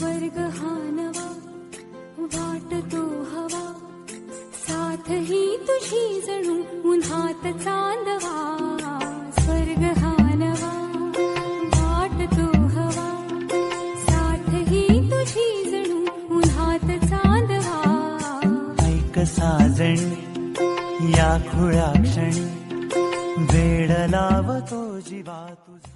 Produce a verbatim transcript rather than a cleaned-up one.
स्वर्ग हा नवा वाटतो हवा, साथ ही तुझी जणू उन्हात चांदवा. स्वर्ग हा नवा वाटतो हवा, साथ ही तुझी जणू उन्हात चांदवा. ऐक साजणी या खुळ्या क्षणी वेड लावतो जीवा तुझा.